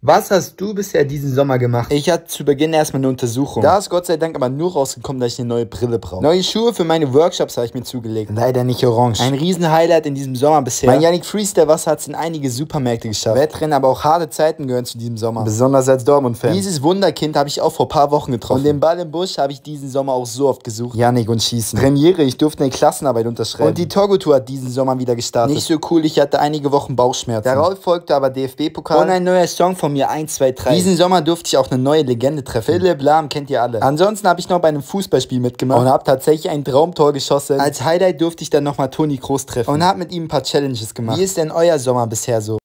Was hast du bisher diesen Sommer gemacht? Ich hatte zu Beginn erstmal eine Untersuchung. Da ist Gott sei Dank aber nur rausgekommen, dass ich eine neue Brille brauche. Neue Schuhe für meine Workshops habe ich mir zugelegt. Leider nicht orange. Ein riesen Highlight in diesem Sommer bisher. Mein Yannick Freestyle Wasser hat es in einige Supermärkte geschafft. Wettrennen, aber auch harte Zeiten gehören zu diesem Sommer. Besonders als Dortmund-Fan. Dieses Wunderkind habe ich auch vor ein paar Wochen getroffen. Und den Ball im Busch habe ich diesen Sommer auch so oft gesucht. Yannick und Schießen. Premiere, ich durfte eine Klassenarbeit unterschreiben. Und die Togo-Tour hat diesen Sommer wieder gestartet. Nicht so cool, ich hatte einige Wochen Bauchschmerzen. Darauf folgte aber DFB-Pokal. Und ein neuer Song von mir, 1, 2, 3. Diesen Sommer durfte ich auch eine neue Legende treffen. Philipp Lahm kennt ihr alle. Ansonsten habe ich noch bei einem Fußballspiel mitgemacht und habe tatsächlich ein Traumtor geschossen. Als Highlight durfte ich dann nochmal Toni Kroos treffen und habe mit ihm ein paar Challenges gemacht. Wie ist denn euer Sommer bisher so?